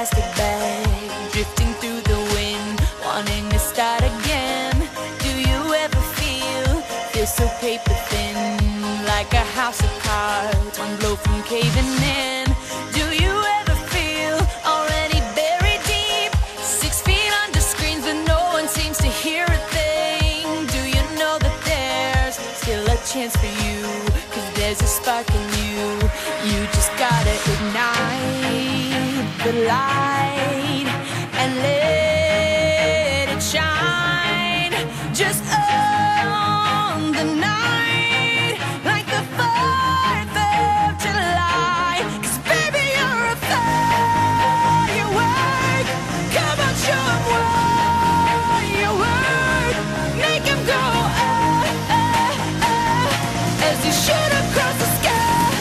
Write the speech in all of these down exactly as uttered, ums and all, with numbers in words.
plastic bag, drifting through the wind, wanting to start again. Do you ever feel, feel so paper thin, like a house of cards, one blow from caving in? Do you ever feel already buried deep, six feet under screens but no one seems to hear a thing? Do you know that there's still a chance for you, cause there's a spark in you? You just gotta ignite the light and let it shine. Just own the night like the fourth of July. Cause baby, you're a firework. Come on, show 'em what you work. Make 'em go ah, ah, ah, as you shoot across the sky.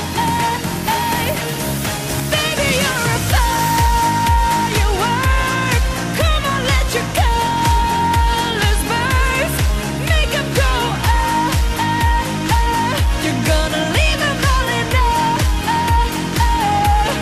Baby, you're a firework. Come on, let your colors burst. Make 'em go ah, ah, ah. You're gonna leave 'em all in awe.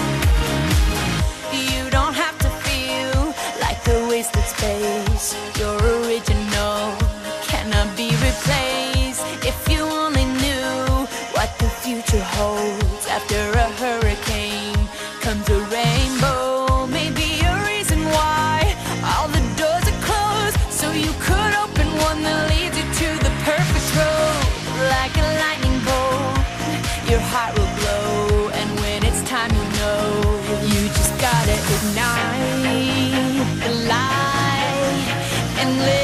You don't have to feel like the wasted space. You're original, cannot be replaced. If you only knew what the future holds. After a hurricane comes a rainbow. Maybe a reason why all the doors are closed, so you could open one that leads you to the perfect road. Like a lightning bolt, your heart will glow, and when it's time, you know you just gotta ignite the light and live.